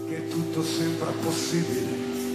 che tutto sembra possibile,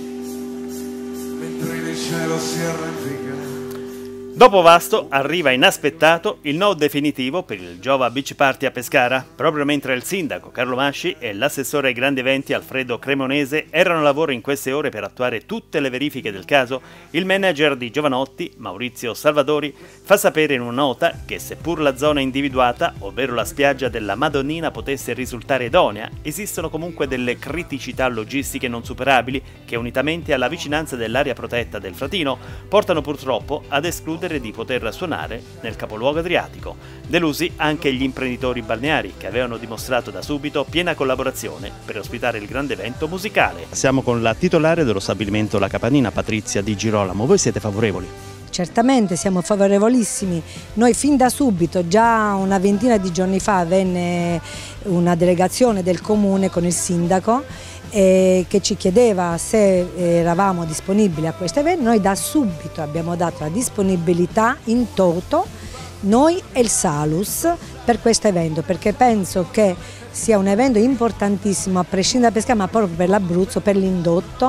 mentre nel cielo si arrampica. Dopo Vasto arriva inaspettato il no definitivo per il Giova Beach Party a Pescara, proprio mentre il sindaco Carlo Masci e l'assessore ai grandi eventi Alfredo Cremonese erano a lavoro in queste ore per attuare tutte le verifiche del caso. Il manager di Giovanotti, Maurizio Salvadori, fa sapere in una nota che seppur la zona individuata, ovvero la spiaggia della Madonnina, potesse risultare idonea, esistono comunque delle criticità logistiche non superabili che, unitamente alla vicinanza dell'area protetta del Fratino, portano purtroppo ad escludere di poter suonare nel capoluogo adriatico. Delusi anche gli imprenditori balneari, che avevano dimostrato da subito piena collaborazione per ospitare il grande evento musicale. Siamo con la titolare dello stabilimento La Capanina, Patrizia Di Girolamo. Voi siete favorevoli? Certamente siamo favorevolissimi. Noi fin da subito, già una ventina di giorni fa, venne una delegazione del comune con il sindaco che ci chiedeva se eravamo disponibili a questo evento. Noi da subito abbiamo dato la disponibilità in toto, noi e il Salus, per questo evento, perché penso che sia un evento importantissimo a prescindere da Pescara, ma proprio per l'Abruzzo, per l'indotto,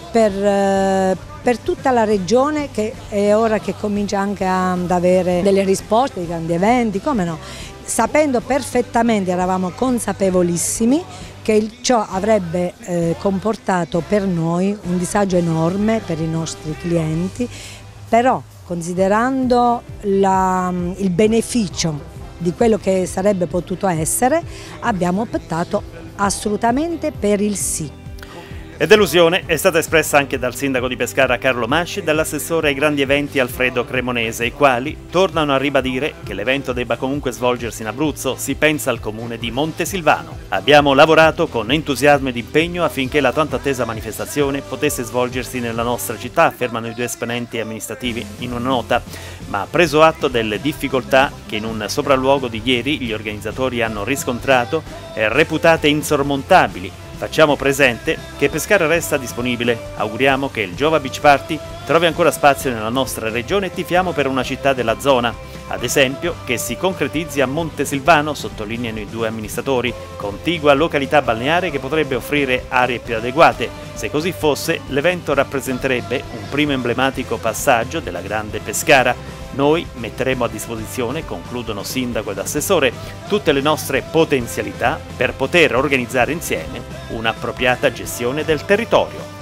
per tutta la regione, che è ora che comincia anche ad avere delle risposte di grandi eventi, come no, sapendo perfettamente, eravamo consapevolissimi che ciò avrebbe comportato per noi un disagio enorme per i nostri clienti, però considerando il beneficio di quello che sarebbe potuto essere, abbiamo optato assolutamente per il sì. E delusione è stata espressa anche dal sindaco di Pescara Carlo Masci e dall'assessore ai grandi eventi Alfredo Cremonese, i quali tornano a ribadire che l'evento debba comunque svolgersi in Abruzzo. Si pensa al comune di Montesilvano. Abbiamo lavorato con entusiasmo ed impegno affinché la tanto attesa manifestazione potesse svolgersi nella nostra città, affermano i due esponenti amministrativi in una nota, ma preso atto delle difficoltà che in un sopralluogo di ieri gli organizzatori hanno riscontrato, reputate insormontabili, facciamo presente che Pescara resta disponibile. Auguriamo che il Giova Beach Party trovi ancora spazio nella nostra regione e tifiamo per una città della zona. Ad esempio, che si concretizzi a Montesilvano, sottolineano i due amministratori, contigua località balneare che potrebbe offrire aree più adeguate. Se così fosse, l'evento rappresenterebbe un primo emblematico passaggio della grande Pescara. Noi metteremo a disposizione, concludono sindaco ed assessore, tutte le nostre potenzialità per poter organizzare insieme un'appropriata gestione del territorio.